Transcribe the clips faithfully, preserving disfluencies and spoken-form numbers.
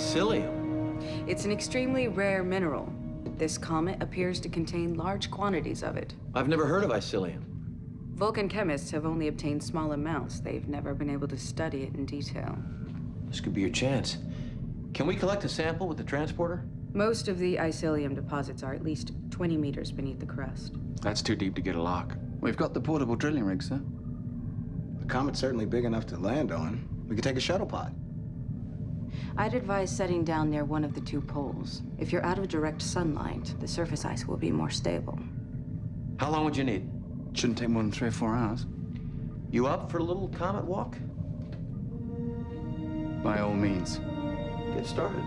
Icilium? It's an extremely rare mineral. This comet appears to contain large quantities of it. I've never heard of Icilium. Vulcan chemists have only obtained small amounts. They've never been able to study it in detail. This could be your chance. Can we collect a sample with the transporter? Most of the Icilium deposits are at least twenty meters beneath the crust. That's too deep to get a lock. We've got the portable drilling rig, sir. The comet's certainly big enough to land on. We could take a shuttle pod. I'd advise setting down near one of the two poles. If you're out of direct sunlight, the surface ice will be more stable. How long would you need? Shouldn't take more than three or four hours. You up for a little comet walk? By all means. Get started.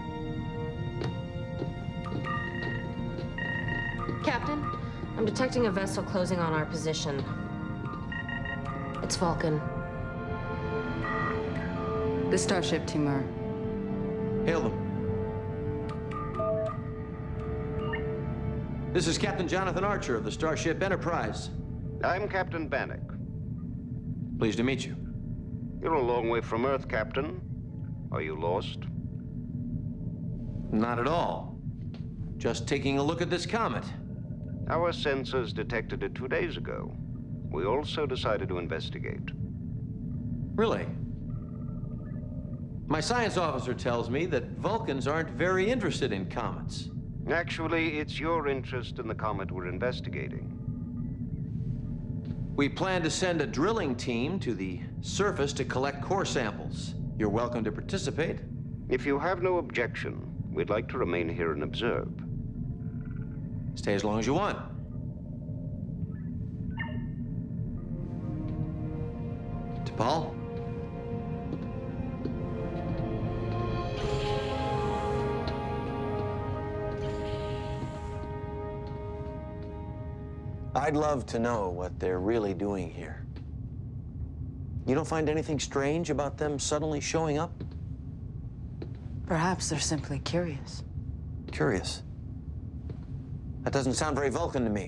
Captain, I'm detecting a vessel closing on our position. It's Vulcan. The starship, Timur. Hail them. This is Captain Jonathan Archer of the Starship Enterprise. I'm Captain Vanik. Pleased to meet you. You're a long way from Earth, Captain. Are you lost? Not at all. Just taking a look at this comet. Our sensors detected it two days ago. We also decided to investigate. Really? My science officer tells me that Vulcans aren't very interested in comets. Actually, it's your interest in the comet we're investigating. We plan to send a drilling team to the surface to collect core samples. You're welcome to participate. If you have no objection, we'd like to remain here and observe. Stay as long as you want. T'Pol? I'd love to know what they're really doing here. You don't find anything strange about them suddenly showing up? Perhaps they're simply curious. Curious. That doesn't sound very Vulcan to me.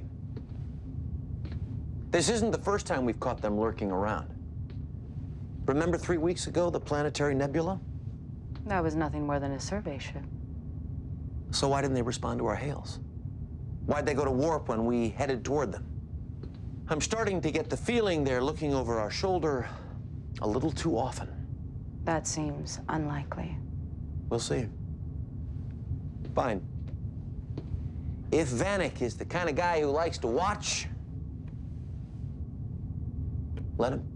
This isn't the first time we've caught them lurking around. Remember three weeks ago, the planetary nebula? That was nothing more than a survey ship. So why didn't they respond to our hails? Why'd they go to warp when we headed toward them? I'm starting to get the feeling they're looking over our shoulder a little too often. That seems unlikely. We'll see. Fine. If Vanik is the kind of guy who likes to watch, let him.